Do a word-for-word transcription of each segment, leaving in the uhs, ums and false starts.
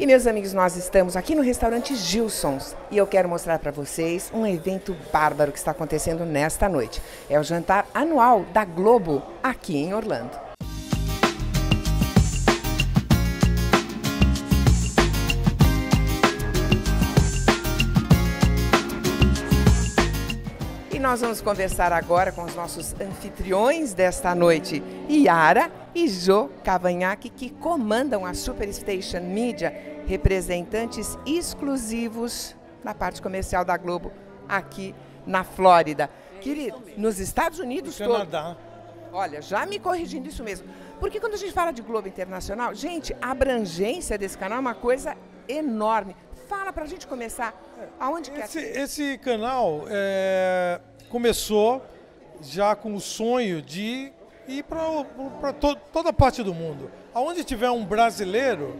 E meus amigos, nós estamos aqui no restaurante Gilsons e eu quero mostrar para vocês um evento bárbaro que está acontecendo nesta noite. É o jantar anual da Globo aqui em Orlando. E nós vamos conversar agora com os nossos anfitriões desta noite, Yara e Jô Cavanhaque, que comandam a Superstation Media, representantes exclusivos na parte comercial da Globo aqui na Flórida. Querido, nos Estados Unidos todo. Canadá. Olha, já me corrigindo isso mesmo. Porque quando a gente fala de Globo Internacional, gente, a abrangência desse canal é uma coisa enorme. Fala pra gente começar. Aonde que Esse, é? esse canal é, começou já com o sonho de ir para to, toda a parte do mundo. Aonde tiver um brasileiro,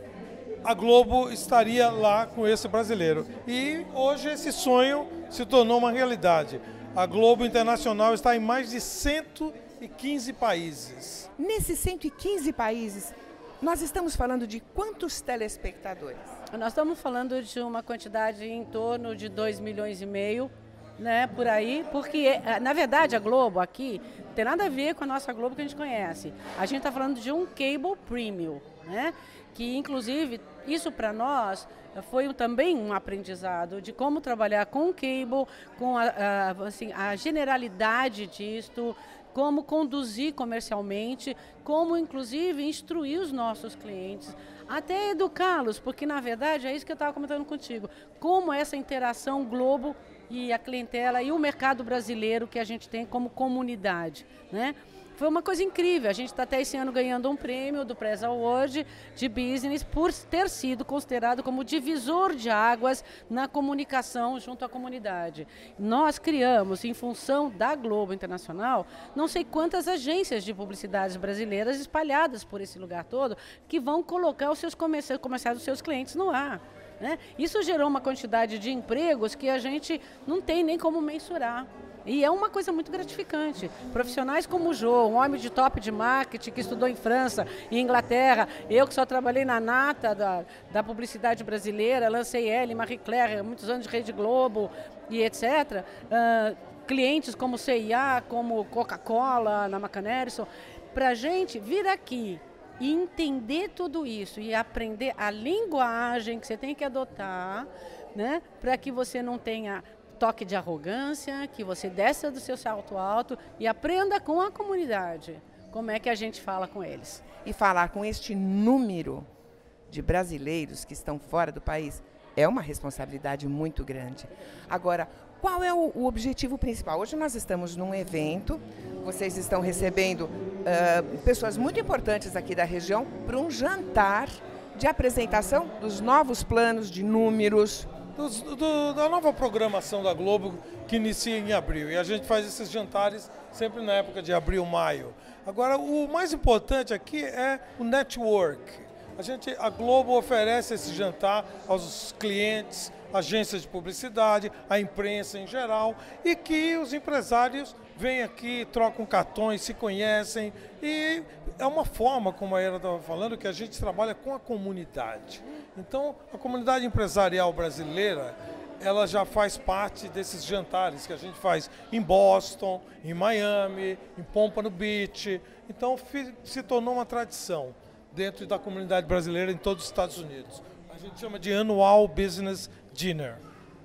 a Globo estaria lá com esse brasileiro. E hoje esse sonho se tornou uma realidade. A Globo Internacional está em mais de cento e quinze países. Nesses cento e quinze países, nós estamos falando de quantos telespectadores? Nós estamos falando de uma quantidade em torno de dois milhões e meio, né, por aí, porque, na verdade, a Globo aqui tem nada a ver com a nossa Globo que a gente conhece. A gente está falando de um cable premium, né, que, inclusive, isso para nós foi também um aprendizado de como trabalhar com o cable, com a, a, assim, a generalidade disto, como conduzir comercialmente, como, inclusive, instruir os nossos clientes, até educá-los, porque, na verdade, é isso que eu estava comentando contigo, como essa interação Globo e a clientela e o mercado brasileiro que a gente tem como comunidade, né? Foi uma coisa incrível, a gente está até esse ano ganhando um prêmio do Press Award de Business por ter sido considerado como divisor de águas na comunicação junto à comunidade. Nós criamos, em função da Globo Internacional, não sei quantas agências de publicidades brasileiras espalhadas por esse lugar todo, que vão colocar os seus comerciais, comerciais dos seus clientes no ar. Né? Isso gerou uma quantidade de empregos que a gente não tem nem como mensurar. E é uma coisa muito gratificante. Profissionais como o Jô, um homem de top de marketing que estudou em França e Inglaterra, eu que só trabalhei na nata da, da publicidade brasileira, lancei L, Marie Claire, muitos anos de Rede Globo e etcétera. Uh, clientes como C e A, como Coca-Cola, na McAnerison. Para a gente vir aqui e entender tudo isso e aprender a linguagem que você tem que adotar, né, para que você não tenha toque de arrogância, que você desça do seu salto alto e aprenda com a comunidade como é que a gente fala com eles. E falar com este número de brasileiros que estão fora do país é uma responsabilidade muito grande. Agora, qual é o, o objetivo principal? Hoje nós estamos num evento, vocês estão recebendo uh, pessoas muito importantes aqui da região para um jantar de apresentação dos novos planos de números, Dos, do, da nova programação da Globo que inicia em abril. E a gente faz esses jantares sempre na época de abril, maio. Agora, o mais importante aqui é o network. A, gente, a Globo oferece esse jantar aos clientes, agências de publicidade, à imprensa em geral, e que os empresários vêm aqui, trocam cartões, se conhecem. E é uma forma, como a Era estava falando, que a gente trabalha com a comunidade. Então, a comunidade empresarial brasileira, ela já faz parte desses jantares que a gente faz em Boston, em Miami, em Pompano Beach. Então, se tornou uma tradição dentro da comunidade brasileira em todos os Estados Unidos. A gente chama de Annual Business Dinner.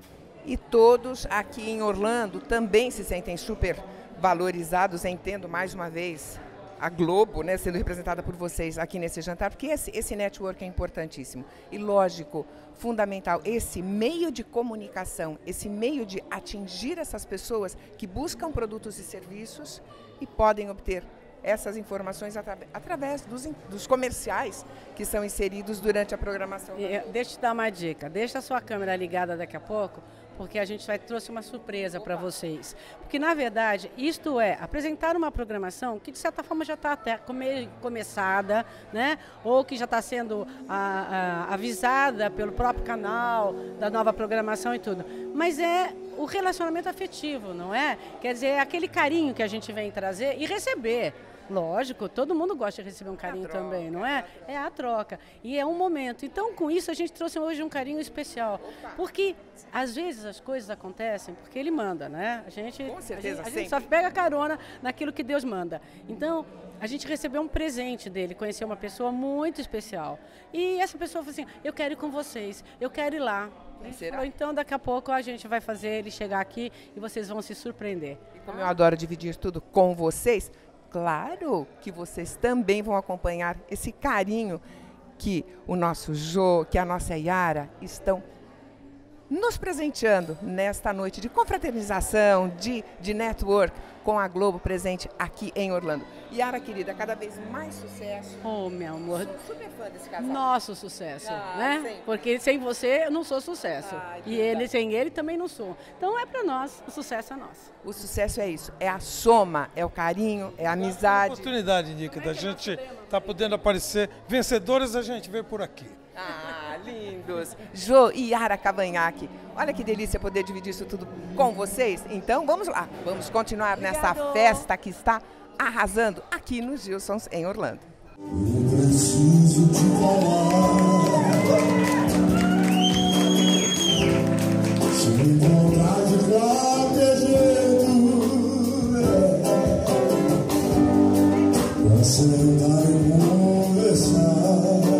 E todos aqui em Orlando também se sentem super valorizados, entendo mais uma vez a Globo, né, sendo representada por vocês aqui nesse jantar, porque esse, esse network é importantíssimo. E lógico, fundamental, esse meio de comunicação, esse meio de atingir essas pessoas que buscam produtos e serviços e podem obter essas informações atra através dos, dos comerciais que são inseridos durante a programação. E, deixa eu te dar uma dica, deixa a sua câmera ligada daqui a pouco, porque a gente vai trouxe uma surpresa para vocês. Porque, na verdade, isto é apresentar uma programação que, de certa forma, já está até come, começada, né? Ou que já está sendo a, a, avisada pelo próprio canal, da nova programação e tudo. Mas é o relacionamento afetivo, não é? Quer dizer, é aquele carinho que a gente vem trazer e receber. Lógico, todo mundo gosta de receber um carinho troca, também, não é? É a troca. E é um momento. Então, com isso, a gente trouxe hoje um carinho especial. Porque, às vezes, as coisas acontecem porque ele manda, né? A gente, Com certeza, a gente, a gente sempre. só pega carona naquilo que Deus manda. Então, a gente recebeu um presente dele, conheceu uma pessoa muito especial. E essa pessoa falou assim, eu quero ir com vocês, eu quero ir lá. Ele será? falou, então, daqui a pouco a gente vai fazer ele chegar aqui e vocês vão se surpreender. E como eu adoro dividir tudo com vocês, claro que vocês também vão acompanhar esse carinho que o nosso Jô, que a nossa Yara estão nos presenteando nesta noite de confraternização, de, de network com a Globo presente aqui em Orlando. Yara, querida, cada vez mais sucesso. Oh, meu amor. Sou super fã desse casal. Nosso sucesso, Ah, né? sempre. Porque sem você eu não sou sucesso. Ai, que e ele sem ele também não sou. Então é para nós, o sucesso é nosso. O sucesso é isso, é a soma, é o carinho, é a A amizade. oportunidade, Nica, da gente estar podendo aparecer. Vencedores a gente vê por aqui. Ah, lindos! Jô e Yara Cavanhaque. Olha que delícia poder dividir isso tudo com vocês. Então vamos lá, vamos continuar nessa Obrigado. festa que está arrasando aqui nos Gilsons em Orlando. Eu preciso te falar. Se me encontrar de qualquer jeito, é, pra sentar e conversar,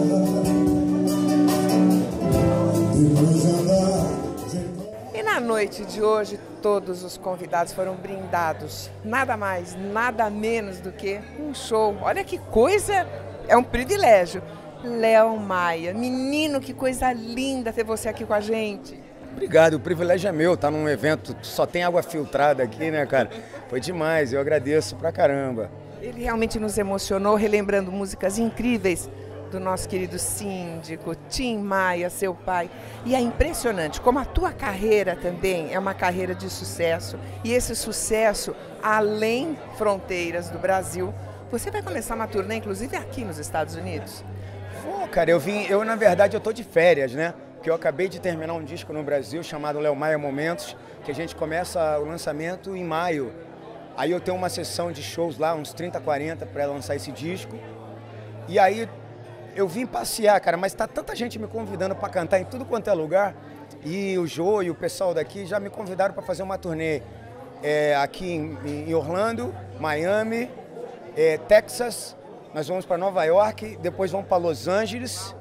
depois andar de... E na noite de hoje, todos os convidados foram brindados. Nada mais, nada menos do que um show. Olha que coisa, é um privilégio. Léo Maia, menino, que coisa linda ter você aqui com a gente. Obrigado, o privilégio é meu, tá num evento, só tem água filtrada aqui, né, cara? Foi demais, eu agradeço pra caramba. Ele realmente nos emocionou, relembrando músicas incríveis do nosso querido síndico, Tim Maia, seu pai. E é impressionante como a tua carreira também é uma carreira de sucesso. E esse sucesso, além fronteiras do Brasil, você vai começar uma turnê, inclusive aqui nos Estados Unidos. Pô, cara, eu vim, eu na verdade eu tô de férias, né? Porque eu acabei de terminar um disco no Brasil chamado Léo Maia Momentos, que a gente começa o lançamento em maio. Aí eu tenho uma sessão de shows lá, uns trinta, quarenta, para lançar esse disco. E aí eu vim passear, cara, mas tá tanta gente me convidando para cantar em tudo quanto é lugar. E o Jô e o pessoal daqui já me convidaram para fazer uma turnê é, aqui em, em Orlando, Miami, é, Texas. Nós vamos para Nova York, depois vamos para Los Angeles,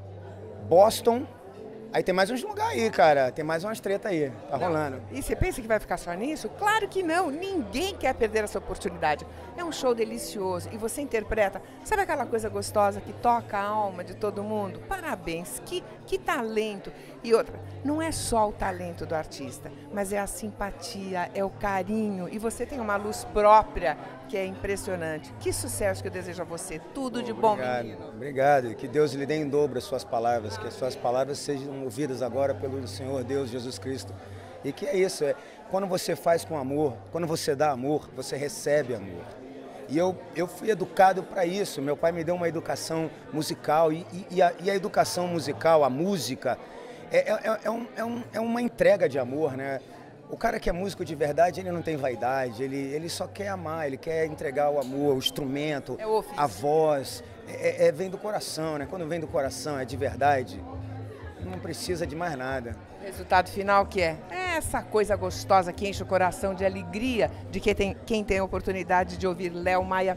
Boston. Aí tem mais uns lugares aí, cara. Tem mais umas tretas aí. Tá rolando. E você pensa que vai ficar só nisso? Claro que não. Ninguém quer perder essa oportunidade. É um show delicioso e você interpreta. Sabe aquela coisa gostosa que toca a alma de todo mundo? Parabéns. Que, que talento. E outra, não é só o talento do artista, mas é a simpatia, é o carinho. E você tem uma luz própria que é impressionante. Que sucesso que eu desejo a você. Tudo de bom, Obrigado, menino. obrigado. Que Deus lhe dê em dobro as suas palavras, que as suas palavras sejam ouvidas agora pelo Senhor Deus Jesus Cristo. E que é isso, é quando você faz com amor, quando você dá amor, você recebe amor. E eu, eu fui educado para isso. Meu pai me deu uma educação musical e, e, e, a, e a educação musical, a música, é, é, é, um, é, um, é uma entrega de amor, né? O cara que é músico de verdade, ele não tem vaidade, ele, ele só quer amar, ele quer entregar o amor, o instrumento, É o ofício. a voz, é, é, vem do coração, né? Quando vem do coração, é de verdade, não precisa de mais nada. O resultado final que é? É essa coisa gostosa que enche o coração de alegria de quem tem, quem tem a oportunidade de ouvir Léo Maia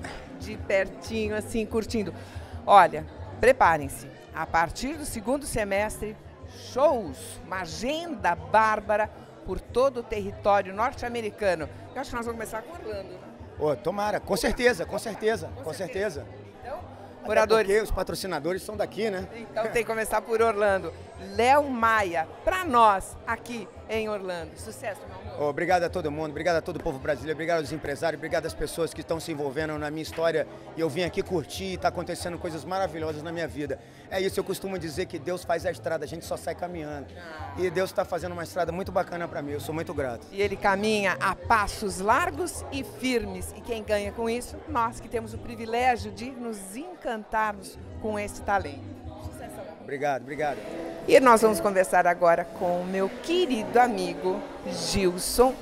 de pertinho, assim, curtindo. Olha, preparem-se. A partir do segundo semestre, shows, uma agenda bárbara por todo o território norte-americano. Eu acho que nós vamos começar com Orlando, né? Ô, tomara, com certeza, com certeza, com certeza. Então, Até moradores... porque os patrocinadores são daqui, né? Então tem que começar por Orlando. Léo Maia, para nós, aqui em Orlando. Sucesso, meu amor. Obrigado a todo mundo, obrigado a todo o povo brasileiro, obrigado aos empresários, obrigado às pessoas que estão se envolvendo na minha história. E eu vim aqui curtir e está acontecendo coisas maravilhosas na minha vida. É isso, eu costumo dizer que Deus faz a estrada, a gente só sai caminhando. E Deus está fazendo uma estrada muito bacana para mim, eu sou muito grato. E ele caminha a passos largos e firmes. E quem ganha com isso? Nós que temos o privilégio de nos encantarmos com esse talento. Obrigado, obrigado. E nós vamos conversar agora com o meu querido amigo Gilson,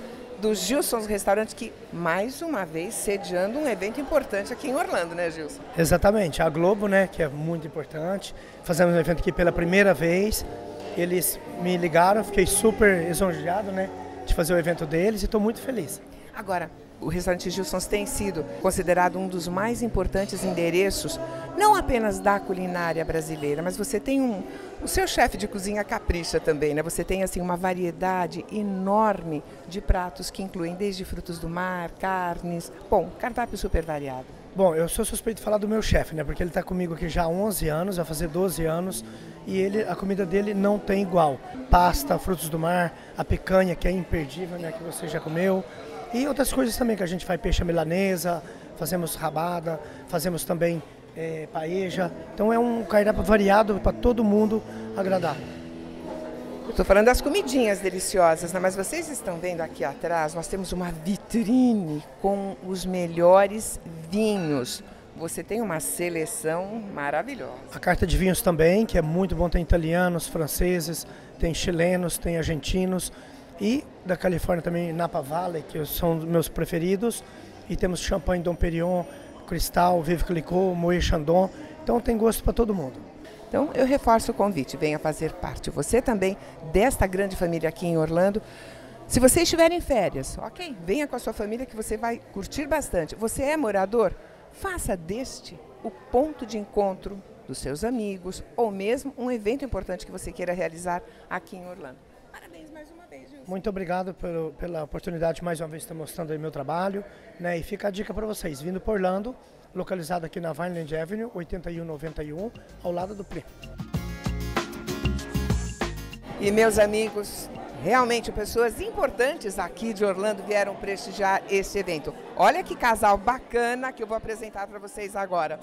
do Gilson's Restaurante, que mais uma vez sediando um evento importante aqui em Orlando, né, Gilson? Exatamente, a Globo, né, que é muito importante. Fazemos um evento aqui pela primeira vez. Eles me ligaram, fiquei super lisonjeado, né, de fazer o evento deles e estou muito feliz. Agora, o restaurante Gilson's tem sido considerado um dos mais importantes endereços, não apenas da culinária brasileira, mas você tem um... O seu chefe de cozinha capricha também, né? Você tem assim uma variedade enorme de pratos que incluem desde frutos do mar, carnes... Bom, cardápio super variado. Bom, eu sou suspeito de falar do meu chefe, né? Porque ele está comigo aqui já há onze anos, vai fazer doze anos, e ele, a comida dele não tem igual. Pasta, frutos do mar, a picanha, que é imperdível, né? Que você já comeu. E outras coisas também, que a gente faz peixe à milanesa, fazemos rabada, fazemos também é, paeja. Então é um cardápio variado para todo mundo agradar. Estou falando das comidinhas deliciosas, né? Mas vocês estão vendo aqui atrás, nós temos uma vitrine com os melhores vinhos. Você tem uma seleção maravilhosa. A carta de vinhos também, que é muito bom, tem italianos, franceses, tem chilenos, tem argentinos. E da Califórnia também, Napa Valley, que são os meus preferidos. E temos champanhe Dom Perignon, Cristal, Vive Clicquot, Moët Chandon. Então tem gosto para todo mundo. Então eu reforço o convite, venha fazer parte você também desta grande família aqui em Orlando. Se você estiver em férias, ok, venha com a sua família que você vai curtir bastante. Você é morador? Faça deste o ponto de encontro dos seus amigos ou mesmo um evento importante que você queira realizar aqui em Orlando. Parabéns mais uma vez, Gilson. Muito obrigado pelo, pela oportunidade mais uma vez de estar mostrando aí meu trabalho, né? E fica a dica para vocês, vindo por Orlando, localizado aqui na Vineland Avenue, oitenta e um noventa e um, ao lado do Pri. E meus amigos, realmente pessoas importantes aqui de Orlando vieram prestigiar esse evento. Olha que casal bacana que eu vou apresentar para vocês agora.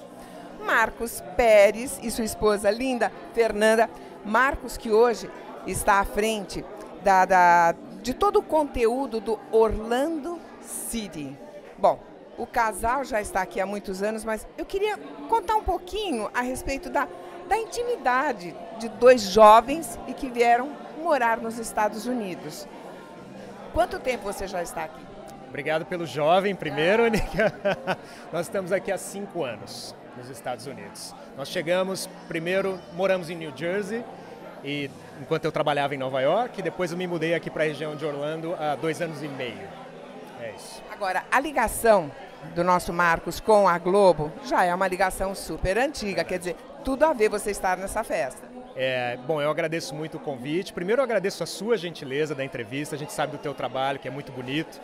Marcos Pérez e sua esposa linda, Fernanda. Marcos, que hoje está à frente da, da, de todo o conteúdo do Orlando City. Bom, o casal já está aqui há muitos anos, mas eu queria contar um pouquinho a respeito da, da intimidade de dois jovens e que vieram morar nos Estados Unidos. Quanto tempo você já está aqui? Obrigado pelo jovem, primeiro. Ah. Nós estamos aqui há cinco anos nos Estados Unidos. Nós chegamos, primeiro, moramos em New Jersey, e enquanto eu trabalhava em Nova York, e depois eu me mudei aqui para a região de Orlando há dois anos e meio. É isso. Agora, a ligação do nosso Marcos com a Globo já é uma ligação super antiga, quer dizer, tudo a ver você estar nessa festa. É, bom, eu agradeço muito o convite. Primeiro eu agradeço a sua gentileza da entrevista, a gente sabe do teu trabalho, que é muito bonito.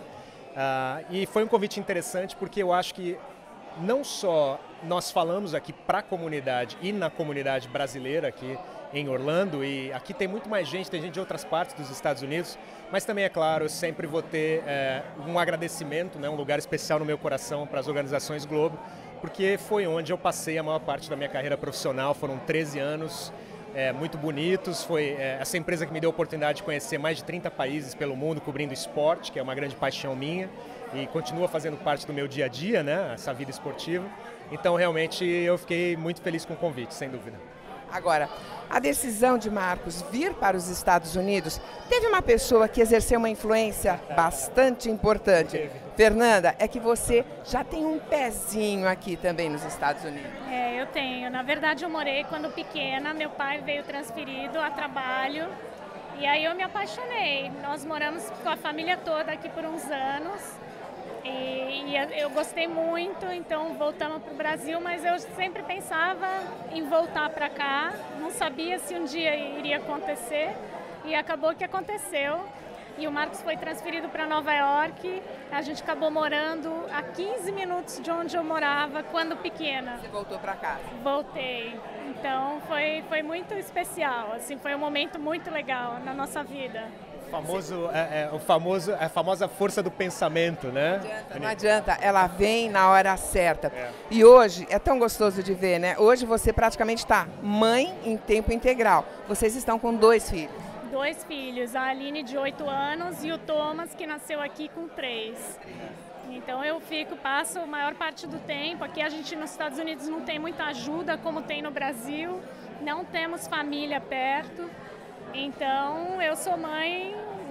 Uh, e foi um convite interessante porque eu acho que não só nós falamos aqui para a comunidade e na comunidade brasileira aqui em Orlando, e aqui tem muito mais gente, tem gente de outras partes dos Estados Unidos, mas também, é claro, eu sempre vou ter é, um agradecimento, né, um lugar especial no meu coração para as organizações Globo, porque foi onde eu passei a maior parte da minha carreira profissional, foram treze anos é, muito bonitos, foi é, essa empresa que me deu a oportunidade de conhecer mais de trinta países pelo mundo, cobrindo esporte, que é uma grande paixão minha, e continua fazendo parte do meu dia a dia, né, essa vida esportiva. Então, realmente, eu fiquei muito feliz com o convite, sem dúvida. Agora, a decisão de Marcos vir para os Estados Unidos, teve uma pessoa que exerceu uma influência bastante importante. Teve. Fernanda, é que você já tem um pezinho aqui também nos Estados Unidos. É, eu tenho. Na verdade, eu morei quando pequena, meu pai veio transferido a trabalho e aí eu me apaixonei. Nós moramos com a família toda aqui por uns anos. E, e eu gostei muito, então voltamos para o Brasil, mas eu sempre pensava em voltar para cá, não sabia se um dia iria acontecer e acabou que aconteceu. E o Marcos foi transferido para Nova York, a gente acabou morando a quinze minutos de onde eu morava quando pequena. Você voltou para casa? Voltei, então foi, foi muito especial, assim, foi um momento muito legal na nossa vida. Famoso, é, é, o famoso, a famosa força do pensamento, né? Não adianta, não adianta, ela vem na hora certa. É. E hoje, é tão gostoso de ver, né? Hoje você praticamente está mãe em tempo integral. Vocês estão com dois filhos. Dois filhos, a Aline de oito anos e o Thomas, que nasceu aqui com três. Então eu fico, passo a maior parte do tempo. Aqui a gente nos Estados Unidos não tem muita ajuda como tem no Brasil. Não temos família perto. Então, eu sou mãe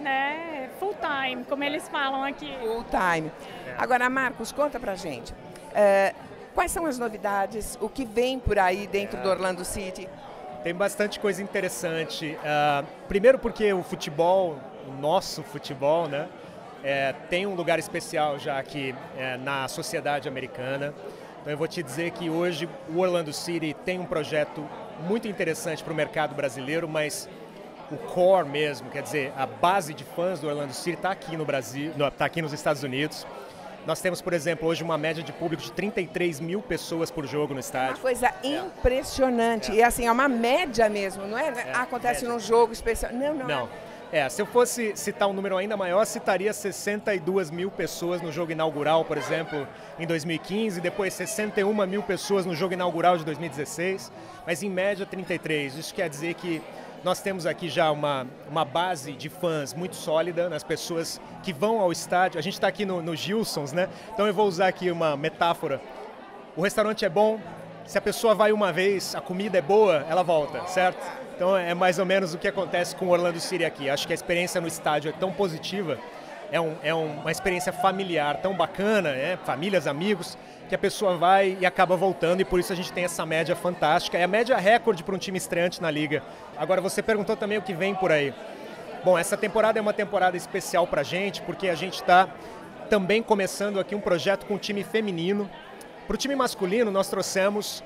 né, full time, como eles falam aqui. Full time. Agora, Marcos, conta pra gente. Uh, quais são as novidades? O que vem por aí dentro é. do Orlando City? Tem bastante coisa interessante. Uh, primeiro porque o futebol, o nosso futebol, né, é, tem um lugar especial já aqui é, na sociedade americana. Então eu vou te dizer que hoje o Orlando City tem um projeto muito interessante para o mercado brasileiro, mas o core mesmo, quer dizer, a base de fãs do Orlando City está aqui no Brasil, está aqui nos Estados Unidos. Nós temos, por exemplo, hoje uma média de público de trinta e três mil pessoas por jogo no estádio. Uma coisa é. impressionante. É. E assim, é uma média mesmo, não é? é Acontece média. num jogo especial. Não, não. Não. É, se eu fosse citar um número ainda maior, citaria sessenta e duas mil pessoas no jogo inaugural, por exemplo, em dois mil e quinze, depois sessenta e uma mil pessoas no jogo inaugural de dois mil e dezesseis, mas em média trinta e três. Isso quer dizer que nós temos aqui já uma, uma base de fãs muito sólida, nas pessoas que vão ao estádio. A gente está aqui no, no Gilsons, né? Então eu vou usar aqui uma metáfora. O restaurante é bom, se a pessoa vai uma vez, a comida é boa, ela volta, certo? Então é mais ou menos o que acontece com o Orlando City aqui. Acho que a experiência no estádio é tão positiva, é, um, é um, uma experiência familiar tão bacana, né? Famílias, amigos, que a pessoa vai e acaba voltando, e por isso a gente tem essa média fantástica. É a média recorde para um time estreante na liga. Agora, você perguntou também o que vem por aí. Bom, essa temporada é uma temporada especial para a gente, porque a gente está também começando aqui um projeto com o time feminino. Para o time masculino, nós trouxemos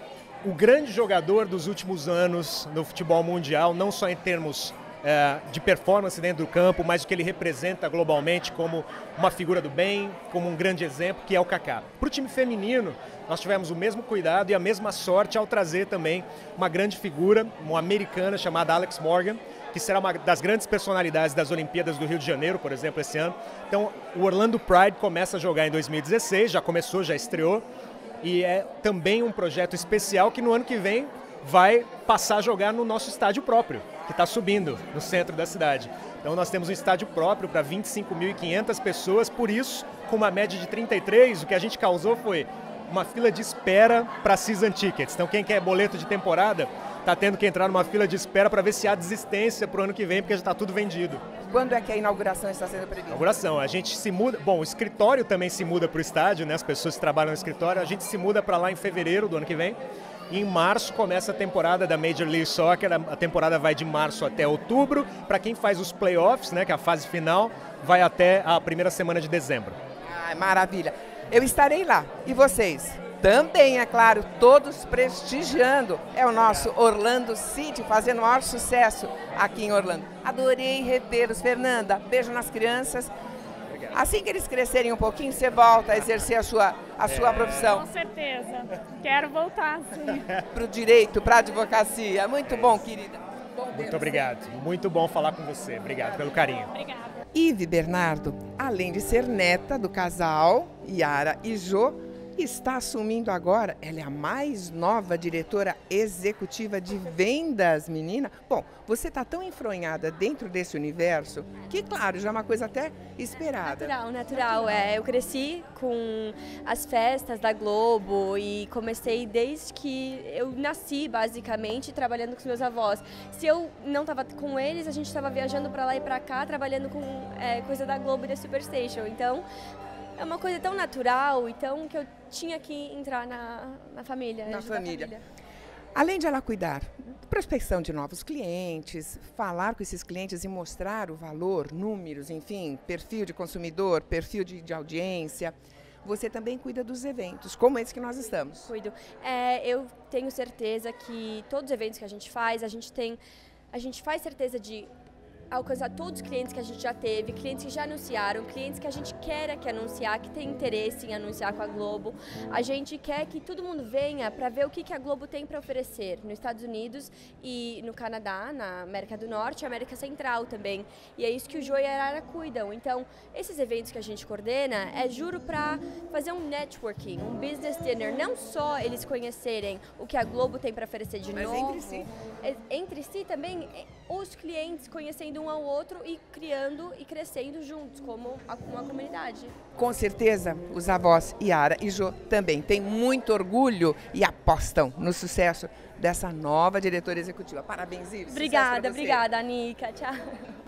o grande jogador dos últimos anos no futebol mundial, não só em termos é, de performance dentro do campo, mas o que ele representa globalmente como uma figura do bem, como um grande exemplo, que é o Kaká. Para o time feminino, nós tivemos o mesmo cuidado e a mesma sorte ao trazer também uma grande figura, uma americana chamada Alex Morgan, que será uma das grandes personalidades das Olimpíadas do Rio de Janeiro, por exemplo, esse ano. Então, o Orlando Pride começa a jogar em dois mil e dezesseis, já começou, já estreou, e é também um projeto especial que no ano que vem vai passar a jogar no nosso estádio próprio, que está subindo no centro da cidade. Então nós temos um estádio próprio para vinte e cinco mil e quinhentas pessoas, por isso, com uma média de trinta e três, o que a gente causou foi uma fila de espera para season tickets. Então quem quer boleto de temporada está tendo que entrar numa fila de espera para ver se há desistência para o ano que vem, porque já está tudo vendido. Quando é que a inauguração está sendo prevista? Inauguração, a gente se muda, bom, o escritório também se muda para o estádio, né? As pessoas que trabalham no escritório, a gente se muda para lá em fevereiro do ano que vem. E em março começa a temporada da Major League Soccer, a temporada vai de março até outubro. Para quem faz os playoffs, né, que é a fase final, vai até a primeira semana de dezembro. Ah, maravilha. Eu estarei lá. E vocês? Também, é claro, todos prestigiando. É o nosso Orlando City, fazendo o maior sucesso aqui em Orlando. Adorei revê-los, Fernanda. Beijo nas crianças. Obrigado. Assim que eles crescerem um pouquinho, você volta a exercer a sua, a sua é. profissão. Com certeza. Quero voltar, sim. Para o direito, para a advocacia. Muito bom, querida. Bom Muito obrigado. Muito bom falar com você. Obrigado pelo carinho. Obrigada. Ive Bernardo, além de ser neta do casal Yara e Jô, está assumindo agora, ela é a mais nova diretora executiva de vendas, menina. Bom, você está tão enfronhada dentro desse universo que, claro, já é uma coisa até esperada. Natural, natural. É, eu cresci com as festas da Globo e comecei desde que eu nasci, basicamente, trabalhando com os meus avós. Se eu não estava com eles, a gente estava viajando para lá e para cá, trabalhando com é, coisa da Globo e da Superstation. Então, é uma coisa tão natural, então, que eu tinha que entrar na, na família. Na família. família. Além de ela cuidar da prospecção de novos clientes, falar com esses clientes e mostrar o valor, números, enfim, perfil de consumidor, perfil de, de audiência, você também cuida dos eventos, como esse que nós estamos. Cuido. É, eu tenho certeza que todos os eventos que a gente faz, a gente tem, a gente faz certeza de alcançar todos os clientes que a gente já teve, clientes que já anunciaram, clientes que a gente quer aqui anunciar, que tem interesse em anunciar com a Globo. A gente quer que todo mundo venha para ver o que, que a Globo tem para oferecer nos Estados Unidos e no Canadá, na América do Norte e América Central também. E é isso que o Jô e a Arara cuidam. Então, esses eventos que a gente coordena é, juro, para fazer um networking, um business dinner. Não só eles conhecerem o que a Globo tem para oferecer de Mas novo. entre si. Entre si também, os clientes conhecendo um ao outro e criando e crescendo juntos, como uma comunidade. Com certeza, os avós Yara e Jô também têm muito orgulho e apostam no sucesso dessa nova diretora executiva. Parabéns, Ives. Obrigada, obrigada, Anica. Tchau.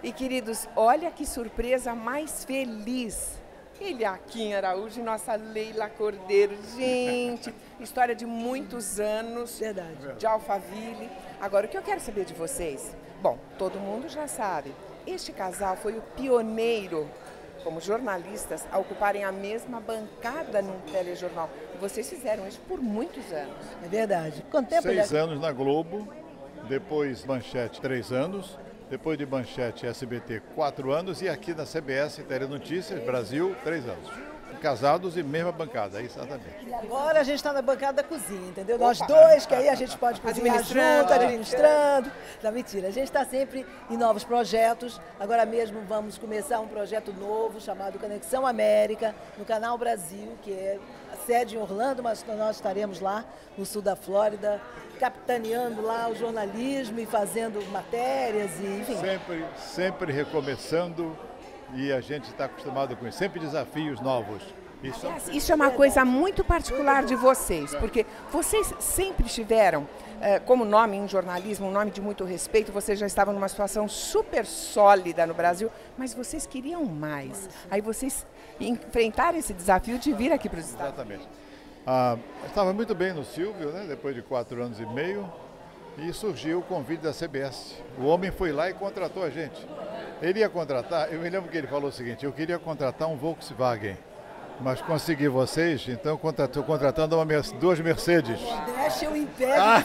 E, queridos, olha que surpresa mais feliz. Eliakim Araújo e nossa Leila Cordeiro. Gente, história de muitos anos. Verdade. De Alphaville. Agora, o que eu quero saber de vocês? Bom, todo mundo já sabe. Este casal foi o pioneiro, como jornalistas, a ocuparem a mesma bancada num telejornal. E vocês fizeram isso por muitos anos. É verdade. Quanto tempo Seis ele... anos na Globo, depois Manchete, três anos, depois de Manchete, S B T, quatro anos, e aqui na C B S, Telenotícias, Brasil, três anos. Casados e mesma bancada, exatamente. E agora a gente está na bancada da cozinha, entendeu? Nós dois, que aí a gente pode cozinhar junto, administrando. Não, mentira, a gente está sempre em novos projetos. Agora mesmo vamos começar um projeto novo chamado Conexão América, no Canal Brasil, que é a sede em Orlando, mas nós estaremos lá no sul da Flórida, capitaneando lá o jornalismo e fazendo matérias, e enfim. Sempre, sempre recomeçando. E a gente está acostumado com isso, sempre desafios novos. Isso, isso é uma coisa muito particular de vocês, porque vocês sempre tiveram, eh, como nome em jornalismo, um nome de muito respeito, vocês já estavam numa situação super sólida no Brasil, mas vocês queriam mais. Aí vocês enfrentaram esse desafio de vir aqui para os Estados Unidos. Exatamente. Ah, estava muito bem no Silvio, né, depois de quatro anos e meio, e surgiu o convite da C B S. O homem foi lá e contratou a gente. Ele ia contratar, eu me lembro que ele falou o seguinte, eu queria contratar um Volkswagen, mas consegui vocês, então estou contratando uma, duas Mercedes. Deixa eu impede ah. de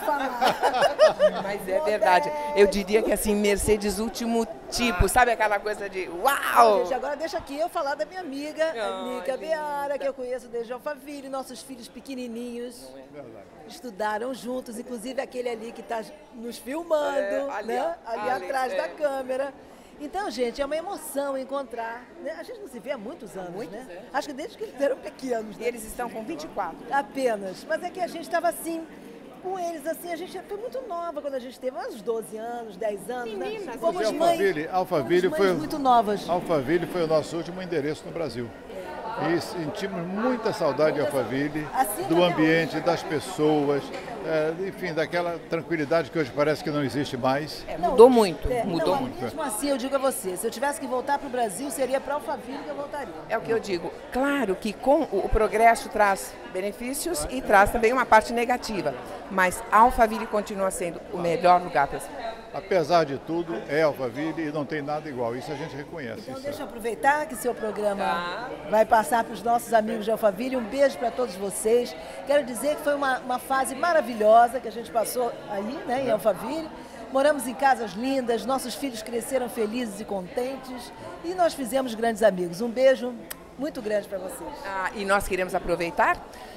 falar. Mas é verdade, eu diria que assim, Mercedes último tipo, sabe aquela coisa de uau! Gente, agora deixa aqui eu falar da minha amiga, a Nica Beara, que eu conheço desde Alphaville, nossos filhos pequenininhos. Estudaram juntos, inclusive aquele ali que está nos filmando, é, ali, né? ali, ali atrás é. da câmera. Então, gente, é uma emoção encontrar, né? A gente não se vê há muitos anos, muitos, né? É. Acho que desde que eles eram pequenos. Né? E eles estão com vinte e quatro. Apenas. Mas é que a gente estava assim, com eles, assim, a gente foi muito nova quando a gente teve uns doze anos, dez anos, Meninas, né? Fomos Alphaville, Alphaville fomos foi muito novas. Alphaville foi o nosso último endereço no Brasil. E sentimos muita saudade de Alphaville, assim do ambiente, das pessoas, é, enfim, daquela tranquilidade que hoje parece que não existe mais. É, mudou muito, é, mudou não, muito. Mesmo assim, eu digo a você, se eu tivesse que voltar para o Brasil, seria para Alphaville que eu voltaria. É o que eu digo. Claro que com o, o progresso traz benefícios e traz também uma parte negativa, mas Alphaville continua sendo o melhor lugar para se Apesar de tudo, é Alphaville e não tem nada igual, isso a gente reconhece. Então isso. deixa eu aproveitar que seu programa tá. vai passar para os nossos amigos de Alphaville. Um beijo para todos vocês. Quero dizer que foi uma, uma fase maravilhosa que a gente passou aí, né, em Alphaville. Moramos em casas lindas, nossos filhos cresceram felizes e contentes e nós fizemos grandes amigos. Um beijo muito grande para vocês. Ah, e nós queremos aproveitar,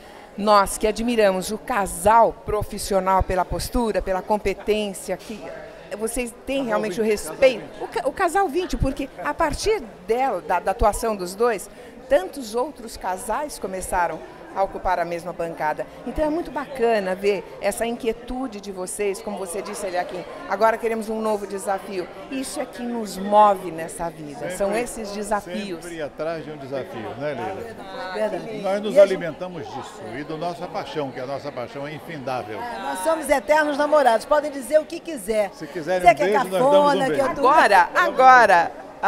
nós que admiramos o casal profissional pela postura, pela competência, que vocês têm realmente o respeito, o, o casal vinte, porque a partir dela, da, da atuação dos dois, tantos outros casais começaram a ocupar a mesma bancada. Então é muito bacana ver essa inquietude de vocês, como você disse, Eliakim, agora queremos um novo desafio. Isso é que nos move nessa vida, sempre, são esses desafios. Sempre atrás de um desafio, né, Leila? Ah, verdade. Nós nos alimentamos disso e do nossa paixão, que a nossa paixão é infindável. É, nós somos eternos namorados, podem dizer o que quiser. Se quiserem um beijo, nós damos um beijo. Agora, agora,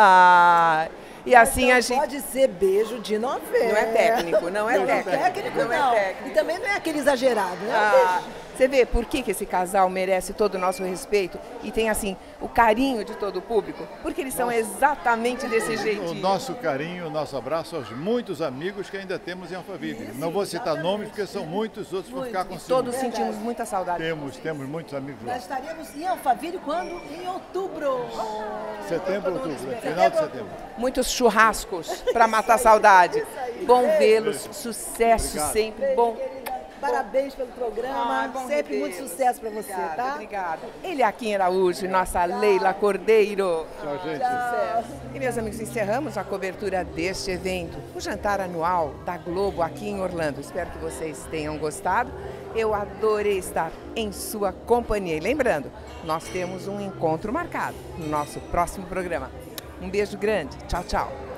ah... E assim a gente... Pode ser beijo de novela. Não é técnico, não é não, técnico. Não é técnico, não. não. É técnico. E também não é aquele exagerado, né? Ah, você vê por que, que esse casal merece todo o nosso respeito e tem, assim, o carinho de todo o público? Porque eles são exatamente desse jeitinho. O nosso carinho, o nosso abraço aos muitos amigos que ainda temos em Alphaville. Não vou citar nomes porque são muitos, outros vão ficar com ciúme. Todos sentimos muita saudade. Temos, temos muitos amigos lá. Nós estaremos em Alphaville quando? Em outubro. Setembro, outubro, final de setembro. Muitos churrascos para matar a saudade. Bom vê-los, sucesso Obrigado. sempre, bom. Parabéns pelo programa, ah, sempre muito sucesso para você, obrigada, tá? Obrigada. Eliakim Araújo, nossa Tchau. Leila Cordeiro. Tchau, gente. Tchau. E, meus amigos, encerramos a cobertura deste evento, o jantar anual da Globo aqui em Orlando. Espero que vocês tenham gostado. Eu adorei estar em sua companhia. E lembrando, nós temos um encontro marcado no nosso próximo programa. Um beijo grande. Tchau, tchau.